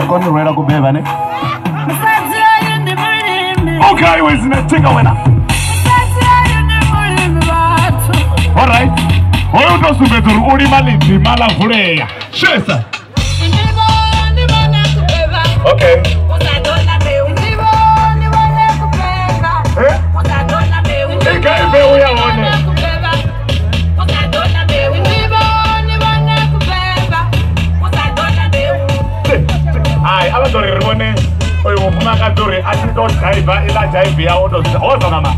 Koni rwera kubeba ne. Okay, where's the take a winner? All right. Oyo ndo subeturu uri malindi mala vureya. Shesa. Okay. Oyo mfuma kadore atito driver ila drive ya odo ozo mama.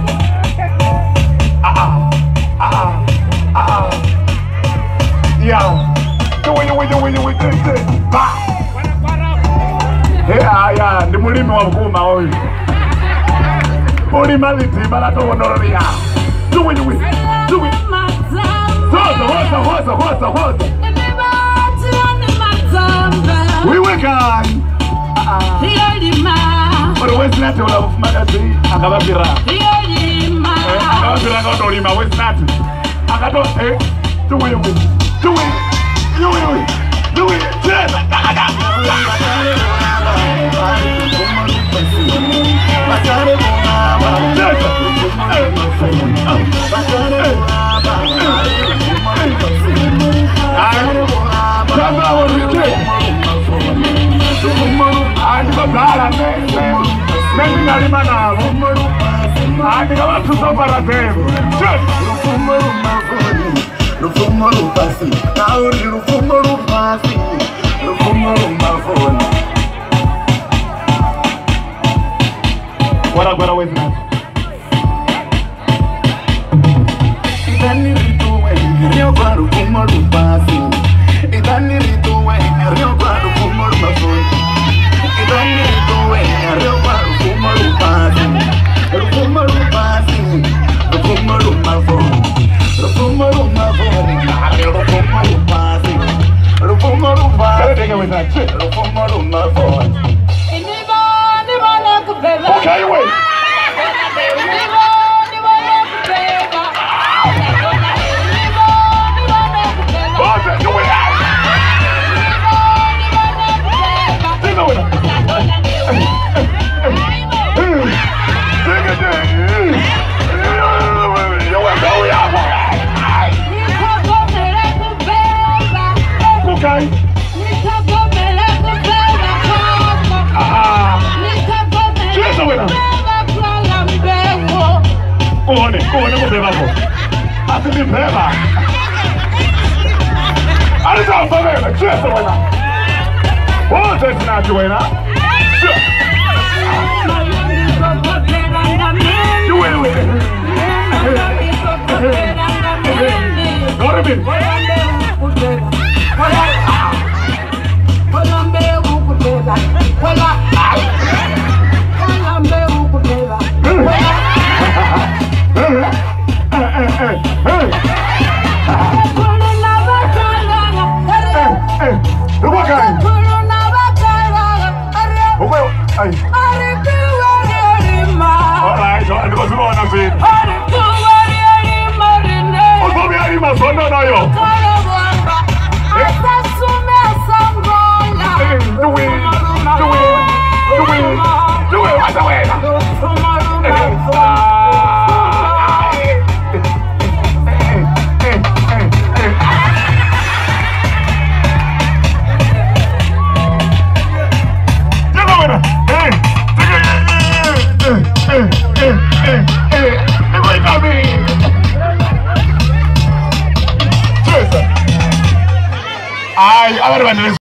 Yeah. Do it. Ba. Yeah, ndi mulimi wa bukuma oyo. Uri maliti malato wonoria. Do it. Hoza. We work on. Pero where's that? Ola bufumaka zi akababira. Akababira ngodolima where's that? Akato do it. Yes. What was that? Okay, wait. Kohone kubeba ko. Asili beba. Alisa mbele, chesa wena. Wote tunajuena. I